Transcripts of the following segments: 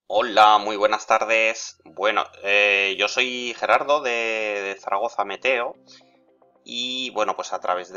Hola, muy buenas tardes. Bueno, yo soy Gerardo de Zaragoza Meteo y bueno, pues a través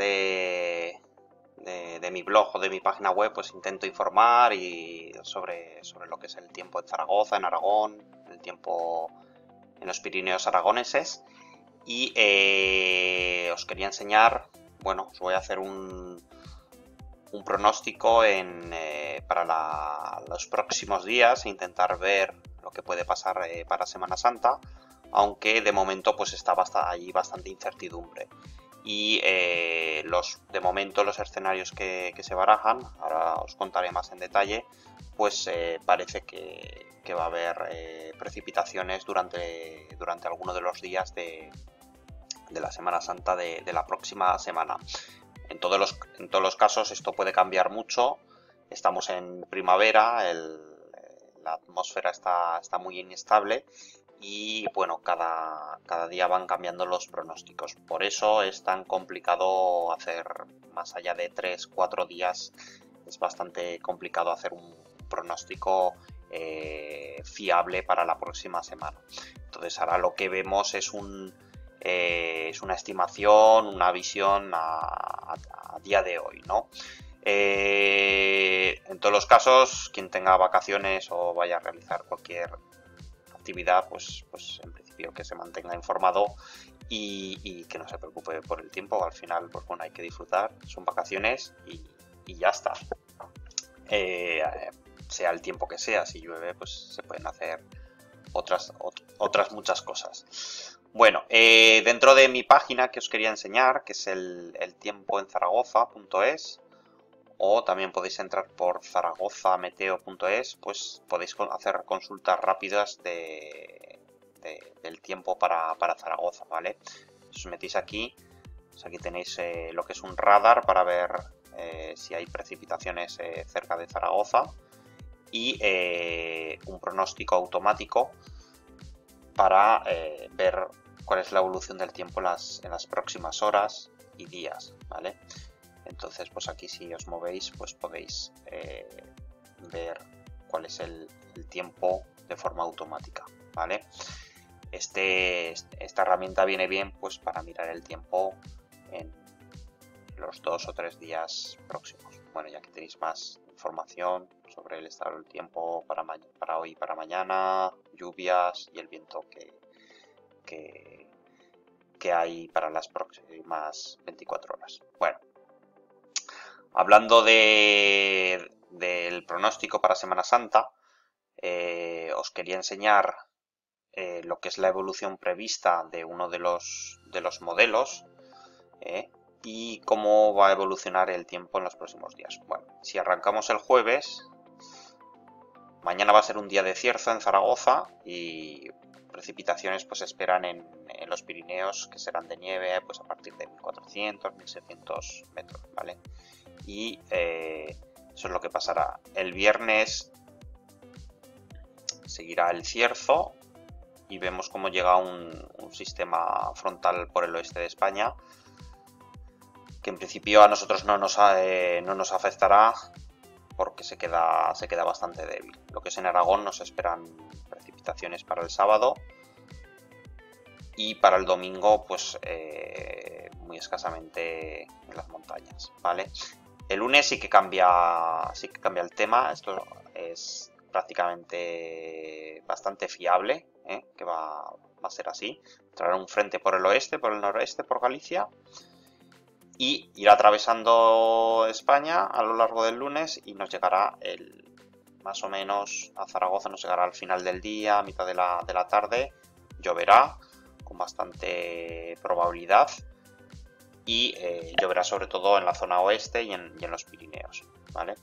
de mi blog o de mi página web pues intento informar y sobre lo que es el tiempo en Zaragoza, en Aragón, el tiempo en los Pirineos aragoneses y os quería enseñar, bueno, os voy a hacer un pronóstico para los próximos días e intentar ver lo que puede pasar para Semana Santa, aunque de momento pues está allí bastante incertidumbre. Y de momento los escenarios que se barajan, ahora os contaré más en detalle, pues parece que va a haber precipitaciones durante alguno de los días de la Semana Santa de la próxima semana. En todos los casos esto puede cambiar mucho. Estamos en primavera, la atmósfera está muy inestable y bueno, cada día van cambiando los pronósticos. Por eso es tan complicado hacer más allá de 3 4 días. Es bastante complicado hacer un pronóstico fiable para la próxima semana. Entonces ahora lo que vemos es una estimación, una visión a día de hoy, ¿no? En todos los casos, quien tenga vacaciones o vaya a realizar cualquier actividad, pues en principio que se mantenga informado y que no se preocupe por el tiempo. Al final, pues bueno, hay que disfrutar, son vacaciones y ya está. Eh, Sea el tiempo que sea, si llueve, pues se pueden hacer otras muchas cosas. Bueno, dentro de mi página que os quería enseñar, que es el tiempoenzaragoza.es, o también podéis entrar por zaragozameteo.es, pues podéis hacer consultas rápidas del tiempo para Zaragoza, ¿vale? Si os metéis aquí, pues aquí tenéis lo que es un radar para ver si hay precipitaciones cerca de Zaragoza y un pronóstico automático para ver cuál es la evolución del tiempo en las próximas horas y días, ¿vale? Entonces, pues aquí si os movéis, pues podéis ver cuál es el tiempo de forma automática, ¿vale? Esta herramienta viene bien pues para mirar el tiempo en los 2 o 3 días próximos. Bueno, ya que tenéis más información sobre el estado del tiempo para hoy y para mañana, lluvias y el viento que, que hay para las próximas 24 horas. Bueno, hablando del pronóstico para Semana Santa, os quería enseñar lo que es la evolución prevista de uno de los modelos y cómo va a evolucionar el tiempo en los próximos días. Bueno, si arrancamos el jueves, mañana va a ser un día de cierzo en Zaragoza y precipitaciones pues esperan en los Pirineos que serán de nieve pues a partir de 1400, 1600 metros, ¿vale? Y eso es lo que pasará. El viernes seguirá el cierzo y vemos cómo llega un sistema frontal por el oeste de España que en principio a nosotros no nos afectará porque se queda bastante débil. Lo que es en Aragón nos esperan precipitaciones para el sábado y para el domingo pues muy escasamente en las montañas, ¿vale? El lunes sí que cambia el tema, esto es prácticamente bastante fiable, que va a ser así. Traerá un frente por el oeste, por el noroeste, por Galicia y irá atravesando España a lo largo del lunes y nos llegará más o menos a Zaragoza, nos llegará al final del día, a mitad de la tarde, lloverá con bastante probabilidad y lloverá sobre todo en la zona oeste y en los Pirineos, ¿vale?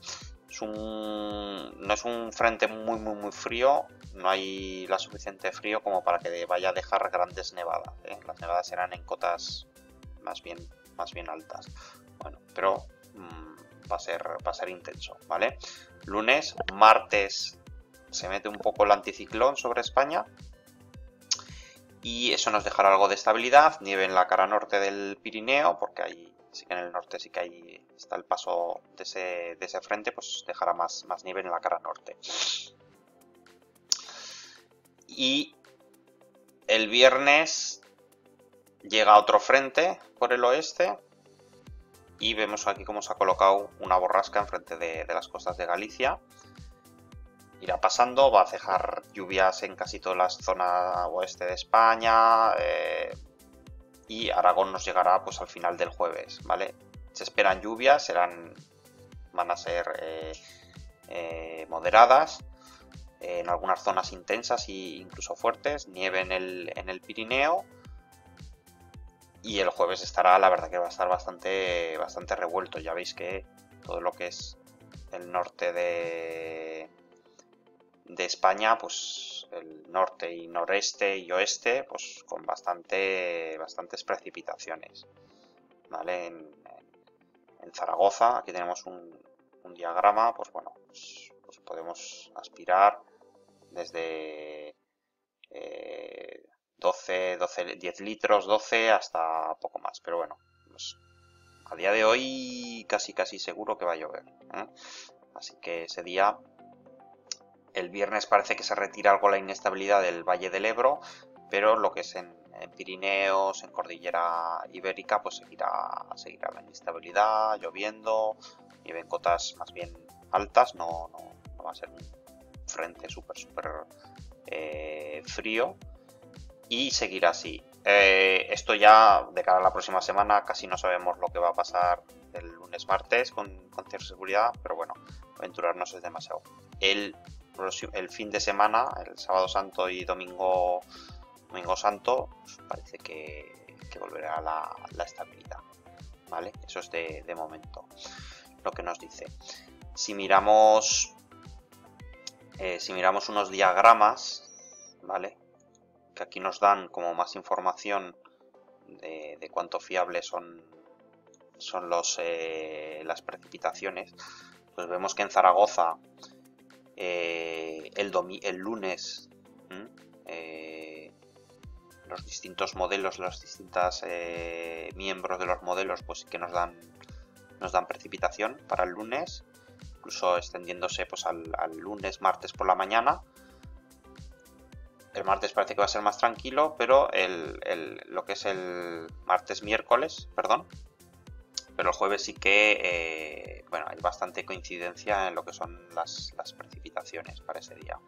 No es un frente muy frío, no hay la suficiente frío como para que vaya a dejar grandes nevadas, ¿eh? Las nevadas serán en cotas más bien, más bien altas. Bueno, pero va a ser intenso, ¿vale? Lunes, martes se mete un poco el anticiclón sobre España y eso nos dejará algo de estabilidad, nieve en la cara norte del Pirineo, porque ahí sí que en el norte sí que ahí está el paso de ese frente, pues dejará más nieve en la cara norte. Y el viernes llega otro frente por el oeste y vemos aquí cómo se ha colocado una borrasca enfrente de las costas de Galicia. Irá pasando, va a dejar lluvias en casi todas las zonas oeste de España, y Aragón nos llegará pues al final del jueves, ¿vale? Se esperan lluvias, van a ser moderadas, en algunas zonas intensas e incluso fuertes, nieve en el Pirineo, y el jueves estará, la verdad que va a estar bastante revuelto. Ya veis que todo lo que es el norte de España, pues el norte y noreste y oeste, pues con bastantes precipitaciones, ¿vale? En Zaragoza, aquí tenemos un diagrama, pues bueno, pues podemos aspirar desde 10 litros, 12 hasta poco más, pero bueno, pues a día de hoy casi seguro que va a llover, ¿eh? Así que ese día, el viernes, parece que se retira algo la inestabilidad del Valle del Ebro, pero lo que es en Pirineos, en Cordillera Ibérica, pues seguirá la inestabilidad, lloviendo, nieve en cotas más bien altas, no va a ser un frente súper frío, y seguirá así. Esto ya de cara a la próxima semana casi no sabemos lo que va a pasar el lunes, martes con cierta seguridad, pero bueno, aventurarnos es demasiado. El fin de semana, el sábado santo y domingo santo, pues parece que volverá la estabilidad, ¿vale? Eso es de momento lo que nos dice. Si miramos unos diagramas, ¿vale?, que aquí nos dan como más información de cuánto fiables son las precipitaciones, pues vemos que en Zaragoza el lunes los distintos modelos, los distintos miembros de los modelos, pues sí que nos dan precipitación para el lunes, incluso extendiéndose pues al lunes, martes por la mañana. El martes parece que va a ser más tranquilo, pero lo que es el martes, miércoles, perdón, pero el jueves sí que, bueno, hay bastante coincidencia en lo que son las precipitaciones para ese día.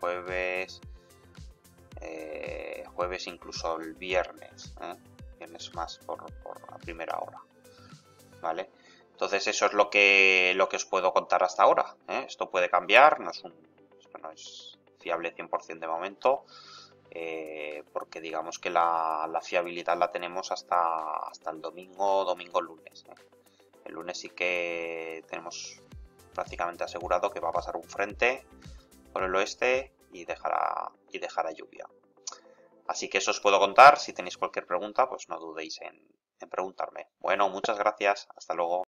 Jueves incluso el viernes, viernes más por la primera hora, ¿vale? Entonces eso es lo que os puedo contar hasta ahora, ¿eh? Esto puede cambiar, esto no es fiable 100% de momento, porque digamos que la fiabilidad la tenemos hasta el domingo, lunes, ¿eh? El lunes sí que tenemos prácticamente asegurado que va a pasar un frente por el oeste y dejará lluvia. Así que eso os puedo contar. Si tenéis cualquier pregunta, pues no dudéis en preguntarme. Bueno, muchas gracias. Hasta luego.